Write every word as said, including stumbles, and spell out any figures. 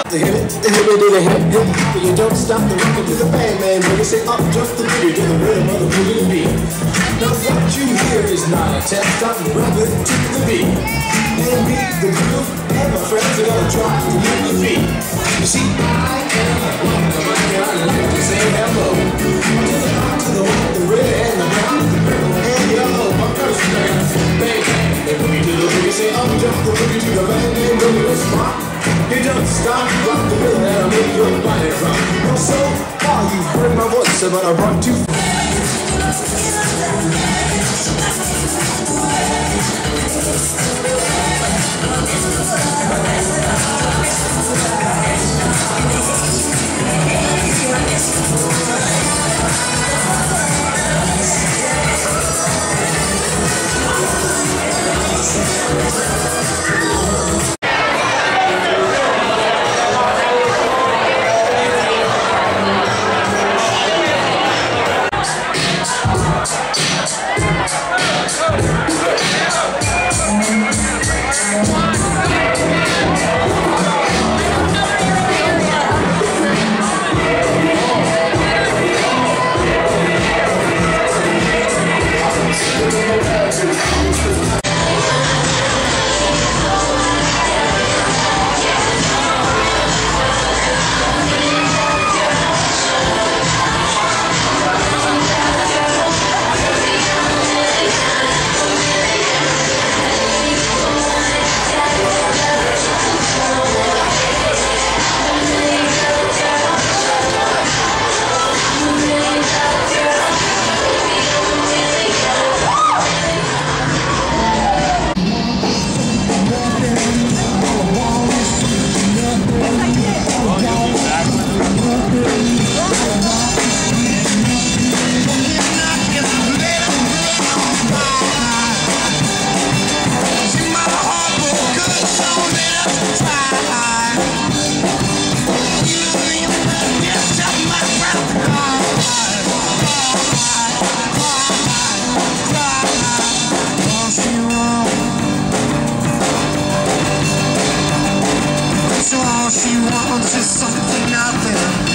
The hit it, the hit it, the hit it, but you don't stop the rockin' to the bang, man. When you say up, jump the booty to the rhythm of the booty beat. Now what you hear is not a test, stop and rub it to the beat. And beat the groove, and my friends are gonna drop to the beat. You see, I am one of the mighty, I like to say hello. To the rock, to the one, the red, and the brown, the purple, and yellow. My first man, bang, bang, the booty to the booty, say up, jump the booty to the bang, bang, go to the spot. You don't stop, rock the rhythm and make your body rock. Well, so far you've heard my voice, but I brought you. She wants is something out there.